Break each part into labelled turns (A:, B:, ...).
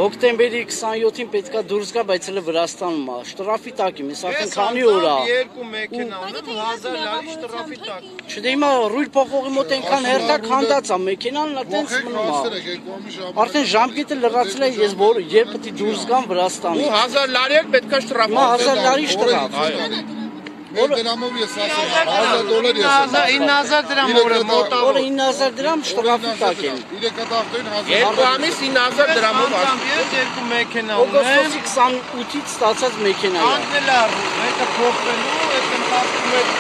A: Հոկտեմբերի 27-ին պետքա դուրս գա, բայց հələ Վրաստանում է, շտրաֆի տակ եմ, ես արդեն քանի օր է։
B: Երկու մեքենա ունեմ 1000 լարի շտրաֆի տակ։
A: Չդիմա ռուլ փոխողի մոտ այնքան հերթակ հանդած է, մեքենան լատենց մնում է։ Արդեն ժամկետը լրացել է, ես երբ պետք է դուրս գամ Վրաստանից։
B: Ու 1000 լարի էլ պետքա շտրաֆ։
A: 1000 լարի շտրաֆ։
C: Դրամով ես ասում, 1000 դոլար ես ասում։
B: 9000 դրամ օրը մոտավոր։
A: Օրը 9000 դրամ շտրաֆի տակ եմ։
C: 3 կտախտին 1000։
B: Երկու ամիս 9000 դրամով ասում։ Երկու մեքենա ունեմ։
A: Օգոստոսի 28-ից ստացած մեքենա է։
B: Անցնել առու, հետը փոխվելու, այդ ընթացքում է։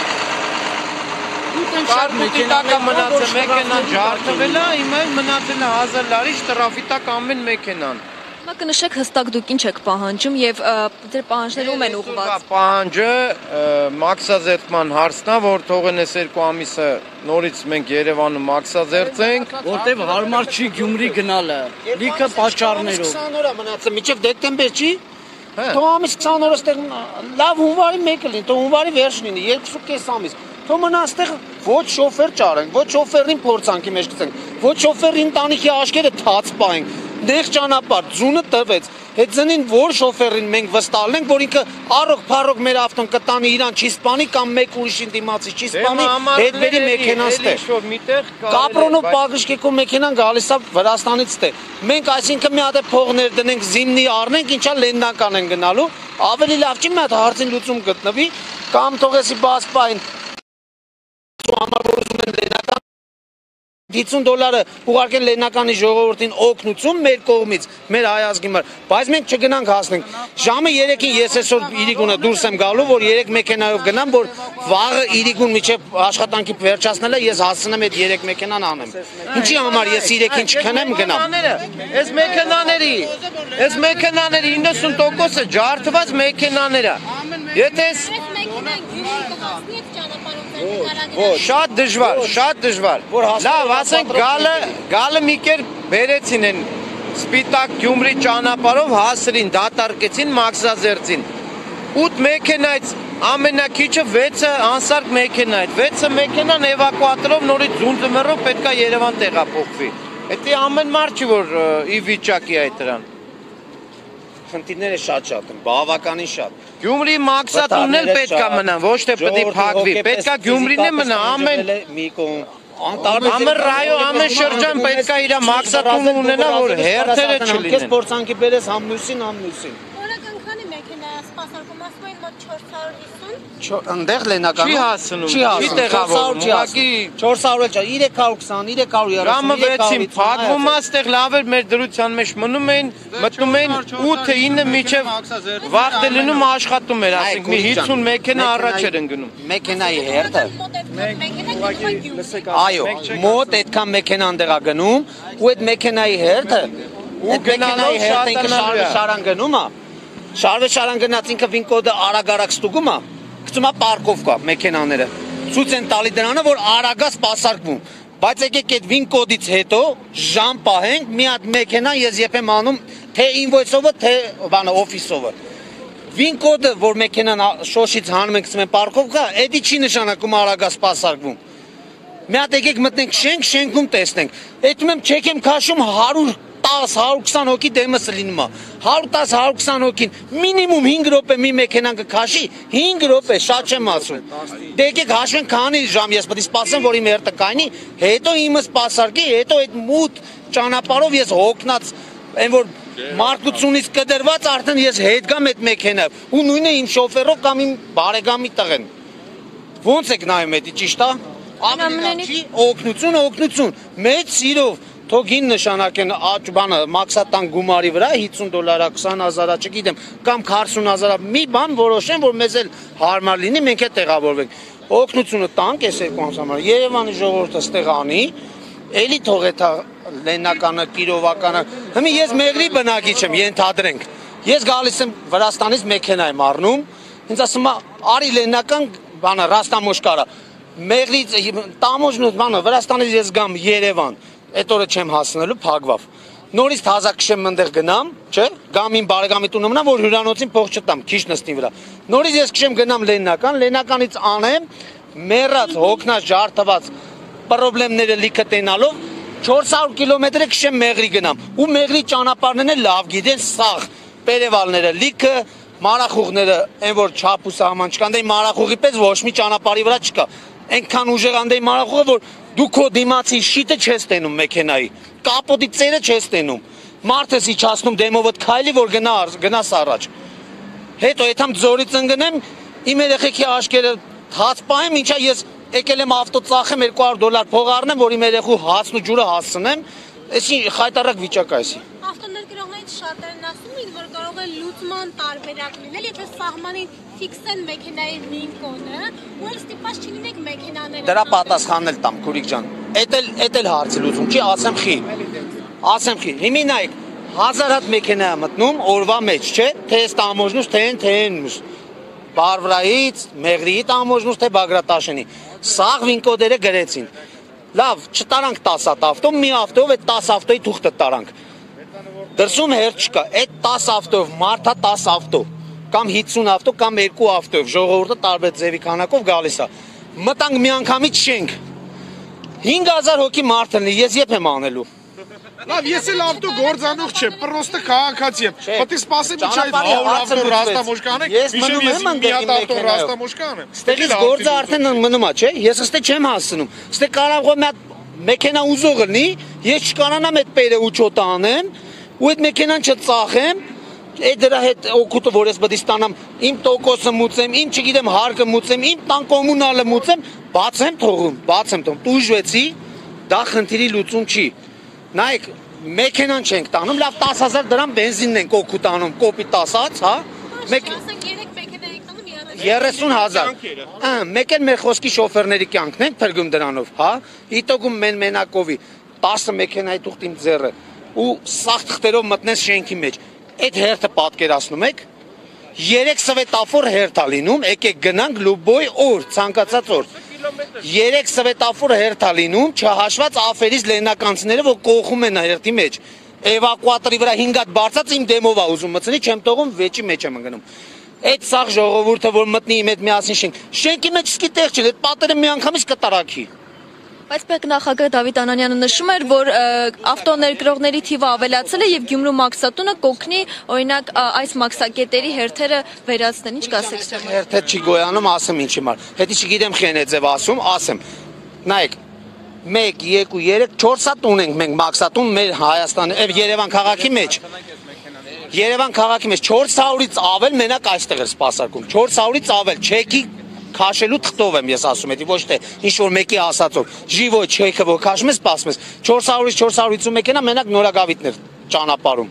A: Շատ
B: մեքենա մնացել, մեքենան ջարդվել է, հիմա մնացել է 1000 լարի շտրաֆի տակ ամեն մեքենան։
D: Հիմա կնշեք հստակ դուք ինչ եք պահանջում եւ ձեր պահանջները ում են ուղղված։
B: Պահանջը մաքսազերծման հարցն է, որ թողեն այս 2 ամիսը նորից մենք Երևանում մաքսազերծենք,
A: որտեվ հարմար չի Գյումրի գնալը, լիքը պատճառներով։
E: 20 օր է մնացել, մինչև դեկտեմբեր չի։ Թող ամիս 20 օրը ստեղ լավ հունվարի մեկը լինի, թող հունվարի վերջ լինի, 2.5 ամիս։ Թող մնա այստեղ ոչ շոֆեր ճարենք, ոչ շոֆերին փորձանքի մեջ գցենք, ոչ շոֆերին տանիքի աշկերը թաց պահենք։ Դեղ ճանապարհ ձունը տվեց, այդ զնին որ շոֆերին մենք վստահենք, որ ինքը առոք-փառոք մեր ավտոն կտանի իրան չի սպանի կամ մեկ ուրիշին դիմացի չի սպանի, հետ բերի մեքենան ստեղ։ Կապրոնով Պագրիշկեկով մեքենան գալիս է Վրաստանից ստեղ։ Մենք այսինքն մի հատ փող ներդնենք, զիմնի առնենք, ինչա լեննական են գնալու, ավելի լավ չի մի հատ հարցին լուծում գտնվի, կամ թողեսի բաց պահին համար որ ուզում են լեննական 50 դոլարը ուղարկեն լեննականի ժողովրդին օգնություն մեր կողմից, մեր հայազգի համար, բայց մենք չգնանք հասնենք։ Ժամը 3-ին ես այսօր Իրիգունը դուրս եմ գալու, որ 3 մեքենայով գնամ, որ վաղը Իրիգուն միջև աշխատանքի վերջացնելը ես հասցնեմ այդ 3 մեքենան անեմ։ Ինչի համար ես 3-ին չքնեմ գնամ։ Այս մեքենաների 90%-ը ջարդված մեքենաներ է։ Եթե շատ դժվար։ Լավ, ասենք գալը մի կերպ բերեցին են սպիտակ Գյումրի ճանապարհով հասրին, դատարկեցին, մաքսազերծին։ 8 մեքենայից ամենակիչը 6-ը անսարք մեքենա է։ 6 մեքենան էվակուատորով նորից ձունձմեռով պետքա Երևան տեղափոխվի։ Դա ամեն մարդ չի որ ի վիճակի է դրան։ Խնդիրները շատ են, բավականին շատ։ Գյումրի մաքսատունն էլ պետքա մնա, ոչ թե պետք է փակվի, պետքա Գյումրին է մնա, ամեն ռայո, ամեն շրջան պետքա իր մաքսատունը ունենա, որ հերթերը չլինեն։ Քեզ փորձանքի բերես համ մյուսին։
F: Օրական քանի մեքենա սպասարկում ասում են մոտ 450։
E: Ընդեղ լենական
B: չի հասնում,
E: չի տեղավորվում, ուղղակի 400 էլ չի, 320, 330,
B: Ժամը 6-ին փակվում է, այստեղ լավ էր մեր դրության մեջ մնում էին, մտնում էին 8-9 միջև վաղ լինում աշխատում էր, ասենք մի 50 մեքենա առաջ էր ընկնում։
E: Մեքենայի հերթը։ Այո, մոտ այդքան մեքենա ընդեղ է գնում, ու այդ մեքենայի հերթը, այդ մեքենայի հերթը ինքը շարվե-շարան գնում է, շարվե-շարան գնաց ինքը վինկոդը արագ-արագ ստուգում է, գցում է պարկովկա մեքենաները, ցույց են տալի դրանը, որ արագա սպասարկվում, բայց եկեք այդ վինկոդից հետո ժամ պահենք, մի հատ մեքենա ես երբ եմ անում, թե ինվոյսովը, թե օֆիսովը։ Վինկոդը, որ մեքենան շոշից հանում ենք գցում են պարկովկա, էդի չի նշանակում արագա սպասարկվում։ Մի հատ եկեք մտնենք շենք, շենքում տեսնենք։ Այդում եմ չեք եմ քաշում 110-120 հոգի դեմս լինում է։ 110-120 հոգին մինիմում 5 րոպե մի մեքենան կքաշի, 5 րոպե, շատ չեմ ասում։ Դե եկեք հաշվենք քանի ժամ ես պետք է սպասեմ, որ իմ հերթը կայնի, հետո իմը սպասարկի, հետո այդ մութ ճանապարհով ես հոգնած, այն որ մարկությունից կդրված արդեն ես հետ գամ այդ մեքենայով, ու նույնը իմ շոֆերով կամ իմ բարեկամի տղեն։ Ոնց եք նայում էդի, ճիշտ է։ Օգնություն, մեծ սիրով, թող հին նշանակեն բանը մաքսատան գումարի վրա 50 դոլարա, 20,000-ա, չգիտեմ, կամ 40,000-ա, մի բան որոշեն, որ մեզ էլ հարմար լինի, մենք էլ տեղավորվենք։ Օգնությունը տանք այս երկու համար, Երևանի ժողովուրդը ստեղ անի, էլի թող էթա լեննականը, կիրովականը, հիմա ես մեղրի բնակիչ եմ, ենթադրենք, ես գալիս եմ Վրաստանից մեքենա եմ առնում, ինձ ասում է, արի լեննական բանը, ռաստամոշկարա, մեղրից տամոջն ու բանը, Վրաստանից ես գամ Երևան, այդ օրը չեմ հասնելու, փակվավ, նորից թազա քշեմ ընդեղ գնամ, չէ, գամ իմ բարեկամի տունը մնամ, որ հյուրանոցին փող չտամ, քիչ նստի վրա, նորից ես քշեմ գնամ լեննականից անեմ, մեռած, հոգնած, ջարդված, պրոբլեմները լիքը տենալով, 400 կիլոմետր քշեմ մեղրի գնամ ու մեղրի ճանապարհներն էլ լավ գիտեն սաղ Պերևալները լիքը մարախուղները այն որ չափ ու սահման չկան դե մարախուղի պես ոչ մի ճանապարհի վրա չկա այնքան ուժեղանդ է մարախուղը որ դու քո դիմացի շիտը չես տենում մեքենայի կապոտի ծերը չես տենում մարդը իջացնում դեմովդ քայլի որ գնաս առաջ հետո այդամ ձորից ընկնեմ իմ երեխեքի աշկերը հաց պահեմ ինչա ես եկել եմ ավտո ծախեմ $200 փող առնեմ որ իմ երեխու հացն ու ջուրը հասցնեմ այսի խայտարակ վիճակ է այսի
F: Ավտոներկրողներից շատերն ասում են որ կարող է լուծման տարբերակ լինել եթե սահմանին ֆիքսեն մեքենայի լինկոնը ու էլ ստիպված չլինեք մեքենաները
E: դրա պատասխանն էլ տամ քուրիկ ջան էդ էլ հարցի լուծում չի ասեմ խի հիմի նայեք 1000 հատ մեքենա է մտնում օրվա մեջ չէ թե այս տամոժնուց թե այն Բարվրայից, Մեղրիի տամոժնուց թե Բագրատաշենի սաղ վինկոդերը գրեցին լավ չտարանք 10 հատ ավտո մի ավտոյով այդ 10 ավտոյի թուղթը տարանք դրսում հերթ չկա այդ 10 ավտոյով մարդա 10 ավտո կամ 50 ավտո կամ 2 ավտոյով ժողովուրդը տարբեր ձևի քանակով գալիս է մտանք մի անգամից շենք 5000 հոգի մարդ լինի ես երբ եմ անելու
C: Լավ, ես էլ ավտո գործանող չեմ, պրոստը քաղաքացի եմ։ Պետք է սպասեմ ինչ այդ 100 ավտո ռաստամոշ կանեք, միշտ ես մի հատ ավտո ռաստամոշ կանեմ։
E: Ստեղից գործը արդեն մնում է, չէ՞։ Ես ըստե չեմ հասցնում։ Ստե կարող եմ մի հատ մեքենա ուզող լինի, ես չկանանամ այդ պերը ու չոտը անեմ, ու այդ մեքենան չծախեմ, այդ դրա հետ օգուտը որ ես պետք է ստանամ, իմ տոկոսը մուծեմ, իմ չգիտեմ հարկը մուծեմ, իմ տան կոմունալը մուծեմ, բացեմ թողում։ Տուժվեցի, դա խնդիրի լուծում չի։ Նայեք, մեքենան չենք տանում, լավ 10000 դրամ բենզինն ենք օգուտ անում, կոպիտ ասած, հա։
F: Ասենք 3 մեքենա եք տանում
E: 30000։ Մեկ էլ մեր խոսքի շոֆերների կյանքն են փրկում դրանով, հա։ Իտոգում մենակովի 10 մեքենայի թուղթ իմ ձեռը ու սաղ թղթերով մտնես շենքի մեջ։ Այդ հերթը պատկերացնում եք 3 սվետաֆոր հերթ է լինում, եկեք գնանք լուբոյ օր, ցանկացած օր։ 3 սվետաֆոր հերթ է լինում, չհաշված افերից լենականցիները, որ կողում են հերթի մեջ։ Էվակուատորի վրա 5 հատ բարձած իմ դեմով է ուզում մտցնի, չեմ թողում, վեճի մեջ եմ ընկնում։ Այդ սաղ ժողովուրդը որ մտնի իմ հետ միասին շենքի մեջ սկի տեղ չի, այդ պատերը միանգամից կտարակի։
D: Բայց պետնախագահ Դավիթ Անանյանը նշում էր, որ ավտոներկրողների թիվը ավելացել է եւ Գյումրու մաքսատունը կօգնի, օրինակ, այս մաքսակետերի հերթերը վերացնել։ Ինչ կասեք սա։
E: Հերթը չի գոյանում, ասեմ ինչի մար։ Հետի չգիտեմ խեն է ձև ասեմ։ Նայեք, 1, 2, 3, 4 հատ ունենք մենք մաքսատուն մեր Հայաստանի, Երևան քաղաքի մեջ։ Երևան քաղաքի մեջ 400-ից ավել մենակ այստեղ է սպասարկում։ 400-ից ավել չեկի քաշելու թղթով եմ ես ասում, էդի ոչ թե ինչ որ մեկի ասածով։ Ժիվո չեքը որ քաշում ես, սպասում ես 400-ից 450 մեքենա մենակ նորագավիթներ ճանապարհում։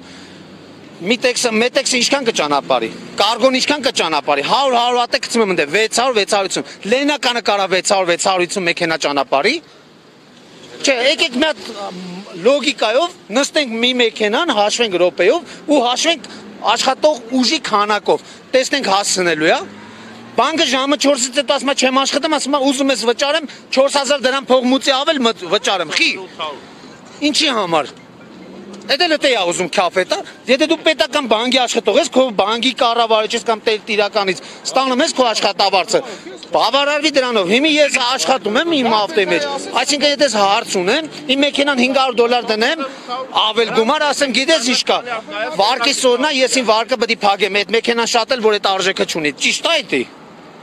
E: Մետեքսը ինչքան կճանապարհի։ Կարգոն ինչքան կճանապարհի։ 100 հատ է գցում եմ ընդ 600 650։ Լենականը կարա 600 650 մեքենա ճանապարհի։ Չէ, եկեք մի հատ լոգիկայով նստենք մի մեքենան, հաշվենք րոպեով ու հաշվենք աշխատող ուժի քանակով։ Տեսնենք հասցնելու է։ Բանկը ժամը 4-ից հետո ասում է չեմ աշխատում, ասում է ուզում ես վճարեմ 4000 դրամ փող մուծի ավել վճարեմ։ Խի։ Ինչի համար։ Դա էլ է ուզում քաֆետա։ Եթե դու պետական բանկի աշխատող ես, քո բանկի կառավարիչ ես կամ տիրականից, ստանում ես քո աշխատավարձը։ Բավարարվի դրանով։ Հիմա ես աշխատում եմ իմ ավտոյի մեջ։ Այսինքն եթե ես հարց ունեմ, իմ մեքենան $500 դնեմ, ավել գումար, ասեմ, գիտես ինչ կա։ Վարկի սորնա, ես իմ վարկը պետք է փակեմ, այդ մեքենան շատ էլ որ այդ արժեքը չունի։ Ճիշտ է դա։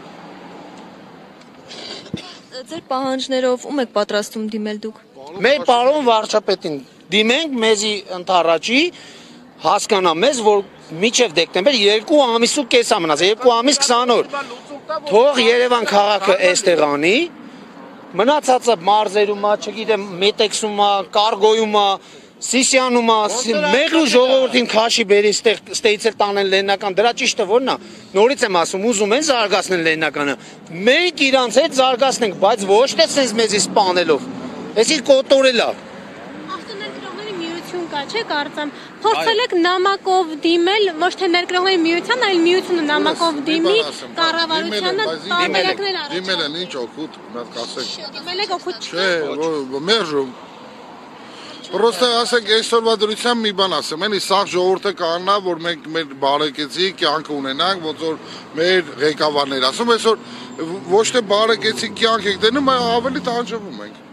D: Ձեր պահանջներով ում եք պատրաստում դիմել դուք։
E: Մեր պարոն վարչապետին դիմենք մեզի ընթառաջի հասկանա մեզ որ մինչև դեկտեմբեր 2 ամիս ու կես ամնաց 2 ամիս 20 օր թող Երևան քաղաքը այստեղ անի մնացածը մարզերում է չգիտեմ մետեքսում է կարգոյում է Սիսիանում է մեղրու ժողովրդին քաշի բերի ստեից էլ տանեն լենական դրա ճիշտը որն է նորից եմ ասում ուզում են զարգացնել լենականը մենք իրանց հետ զարգացնենք բայց ոչ թե sense մեզի սպանելով այսի կոտորելա
F: Ավտոներկրողների միություն կա չէ կարծեմ փորձել եք նամակով դիմել ոչ թե ներկրողների միության այլ միությունը նամակով դիմի կառավարությանը տարբերակներ առաջ
C: Դիմել են ինչ օգուտ մատ կասեք
F: Դիմել եք օգուտ
C: Չէ մերժում Պրոստը ասենք այսօրվա դրությամբ մի բան ասեմ, էլի սաղ ժողովուրդը կանա, որ մենք մեր բարեկեցի կյանք ունենանք, ոնց որ մեր ղեկավարներ ասում, այսօր ոչ թե բարեկեցի կյանք եք դնում, այլ ավելի տանջվում ենք։